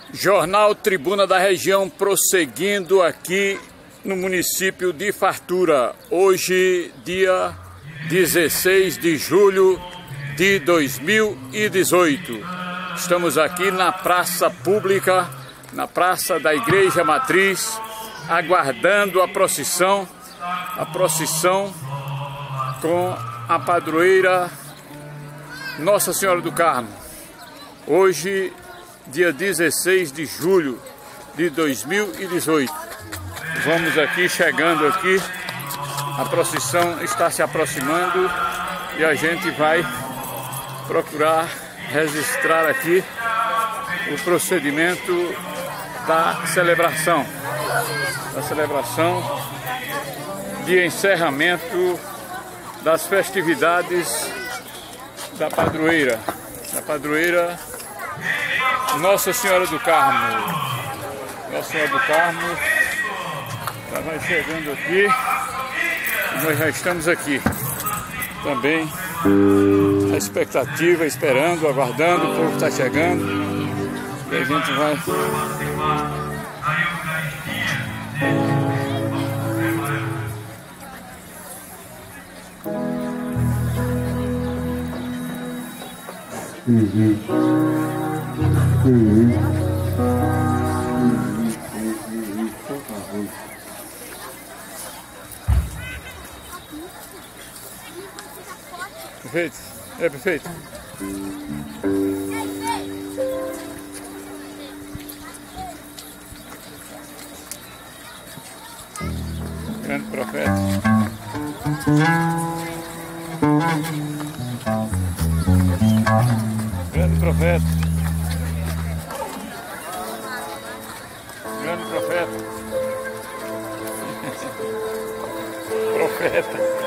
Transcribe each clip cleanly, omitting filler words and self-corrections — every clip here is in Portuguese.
Jornal Tribuna da Região prosseguindo aqui no município de Fartura. Hoje, dia 16 de julho de 2018. Estamos aqui na praça pública, na praça da Igreja Matriz, aguardando a procissão com a padroeira Nossa Senhora do Carmo. Hoje, dia 16 de julho de 2018. Vamos aqui, chegando aqui, a procissão está se aproximando e a gente vai procurar registrar aqui o procedimento da celebração de encerramento das festividades da padroeira Nossa Senhora do Carmo. Nossa Senhora do Carmo já vai chegando aqui e nós já estamos aqui também na expectativa, esperando, aguardando. O povo está chegando e a gente vai Perfeito? É perfeito? Grande profeta. Grande profeta. Grande profeta. Profeta.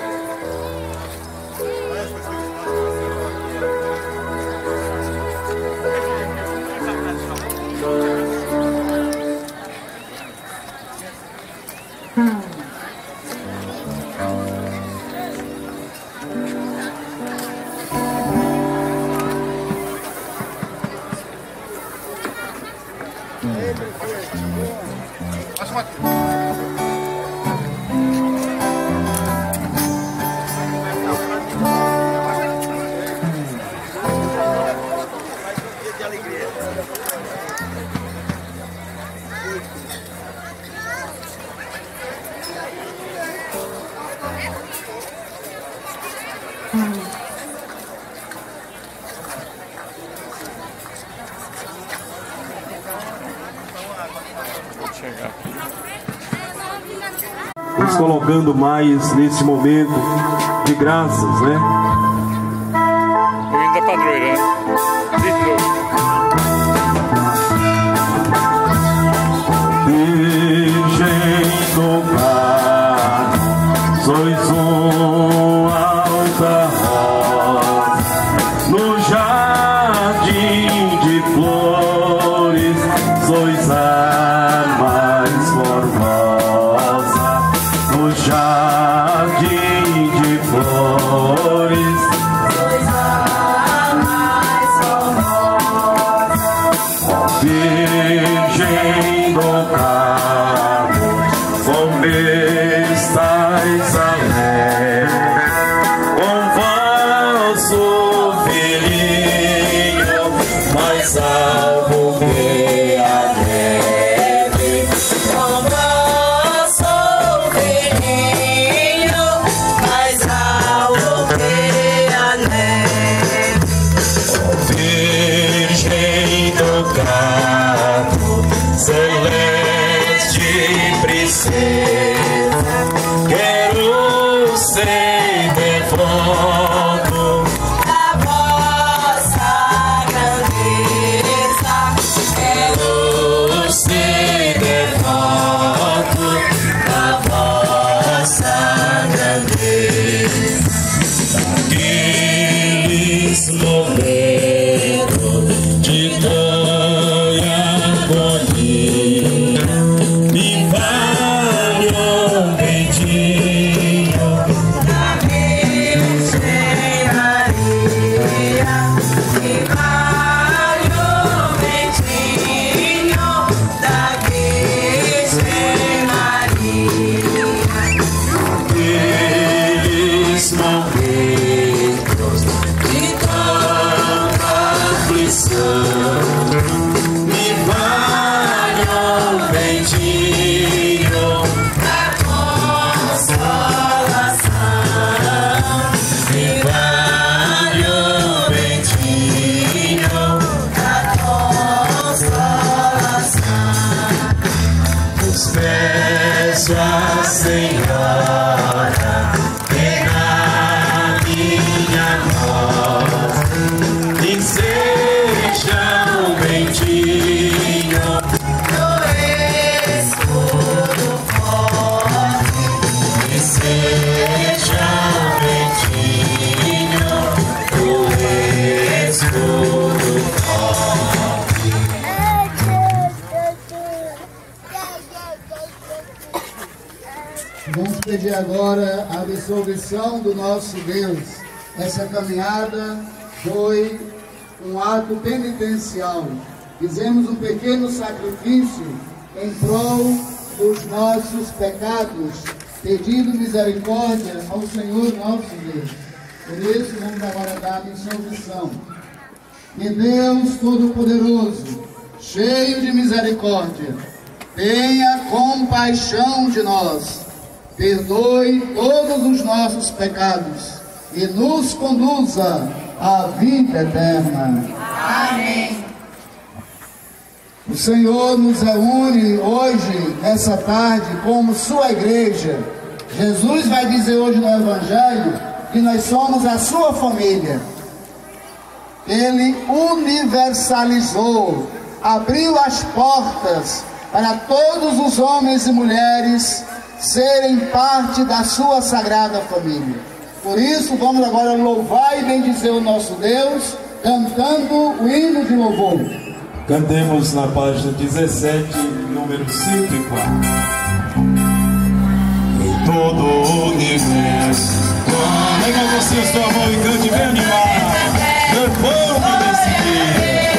Nos colocando mais nesse momento de graças, né? O hino da padroeira, né? Virgem do Carmo, sois alta rosa, no jardim de flores, sois a mais formosa, no jardim de flores, sois a mais formosa, ó Virgem do Carmo, como estais alegre, com vosso filhinho, mais alvo que a neve, com vosso filhinho, mais alvo que a neve, ó Virgem do Carmo, celeste princesa, quero ser devoto da vossa grandeza, quero ser devoto da vossa grandeza, daqueles momentos de tão agonia, me valho Nossa Senhora, pega minha voz e seja um ventinho no escuro forte, e seja um ventinho no escuro forte. Vamos pedir agora a absolvição do nosso Deus. Essa caminhada foi um ato penitencial. Fizemos um pequeno sacrifício em prol dos nossos pecados, pedindo misericórdia ao Senhor nosso Deus. Por isso, vamos agora dar a absolvição. Que Deus Todo-Poderoso, cheio de misericórdia, tenha compaixão de nós, perdoe todos os nossos pecados e nos conduza à vida eterna. Amém. O Senhor nos reúne hoje, nessa tarde, como sua igreja. Jesus vai dizer hoje no Evangelho que nós somos a sua família. Ele universalizou, abriu as portas para todos os homens e mulheres serem parte da sua sagrada família. Por isso, vamos agora louvar e bendizer o nosso Deus, cantando o hino de louvor. Cantemos na página 17, número 104. Em todo o universo, Pega você sua mão e cante bem animado. Meu povo desse dia.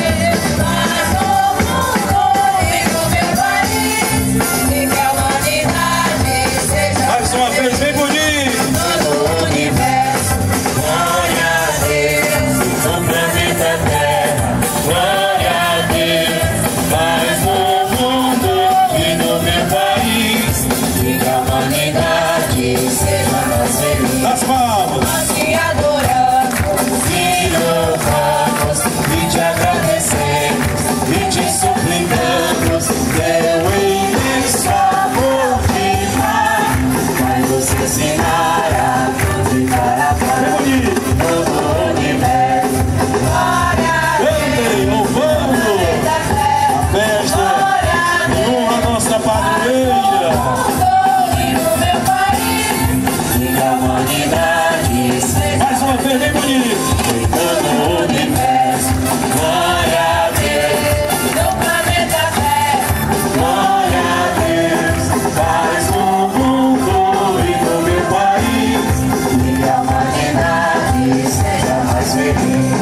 Mais uma vez, bem bonito. todo o universo, glória a Deus, no planeta Terra, glória a Deus, paz no mundo e no meu país, e que a humanidade seja mais feliz. Das palmas. Nós te adoramos e louvamos e te agradecemos e te suplicamos, teu imenso amor de Pai, vai nos ensinar a cantar a paz todo o universo. Glória a Cantem, louvando a festa e honra a nossa padroeira. Deus e no meu país, e que a humanidade seja Mais uma vez, bem bonito. em todo o universo. Glória a Deus, no planeta Terra, glória a Deus, paz no mundo e no meu país, e que a humanidade seja mais feliz.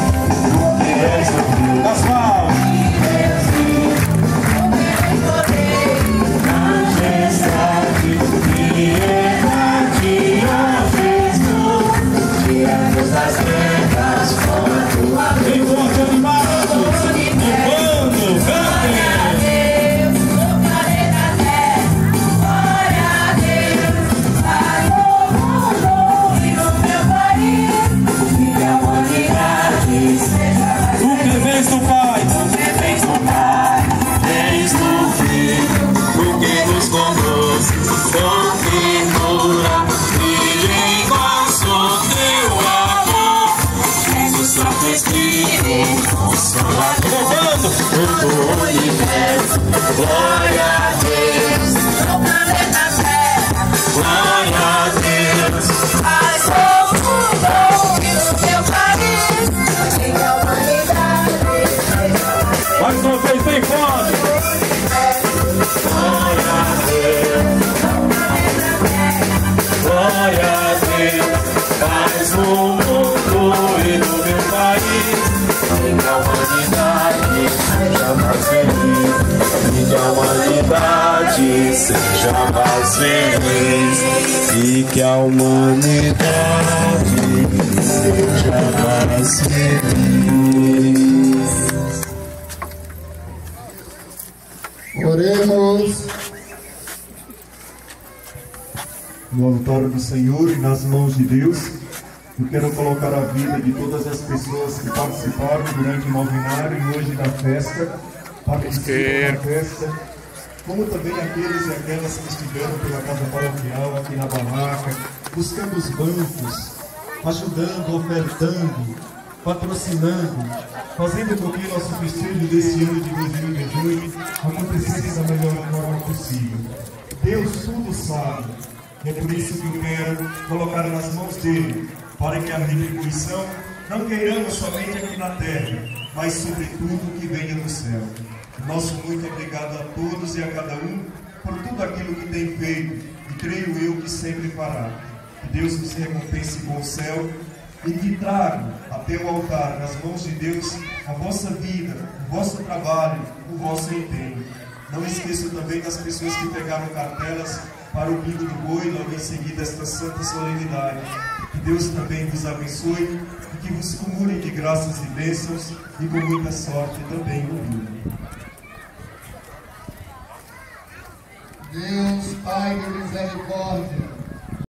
Das palmas. Majestade, piedade, ó Jesus, tira-nos das trevas com a tua luz. Bem forte, animados. Louvando, cantem. O que vens do Pai, Vens do Filho, o que nos conduz com ternura e em nosso teu amor. Vens do Santo Espírito, Consolador, louvando. todo o universo. Glória a Deus, no planeta Terra, glória a Deus. Paz no mundo e no teu país, e a humanidade seja Mais uma vez, bem forte. glória a Deus, glória a Deus, paz no mundo e no meu país, e que a humanidade seja mais feliz, e que a humanidade seja mais feliz, e que a humanidade seja mais feliz. Oremos. No altar do Senhor e nas mãos de Deus, eu quero colocar a vida de todas as pessoas que participaram durante o novenário e hoje da festa, participam da festa, como também aqueles e aquelas que estiveram pela casa paroquial, aqui na barraca, buscando os bancos, ajudando, ofertando, patrocinando, fazendo com que nosso festejo desse ano de 2018 acontecesse da melhor forma possível. Deus tudo sabe, e é por isso que eu quero colocar nas mãos dele, para que a retribuição não queiramos somente aqui na terra, mas sobretudo que venha do céu. Nosso muito obrigado a todos e a cada um por tudo aquilo que tem feito, e creio eu que sempre fará. Que Deus nos recompense com o céu e que traga até o altar, nas mãos de Deus, a vossa vida, o vosso trabalho, o vosso empenho. Não esqueçam também das pessoas que pegaram cartelas para o bingo do boi, logo em seguida esta santa solenidade. Que Deus também vos abençoe e que vos cumule de graças e bênçãos e com muita sorte também no bingo. Deus, Pai de misericórdia,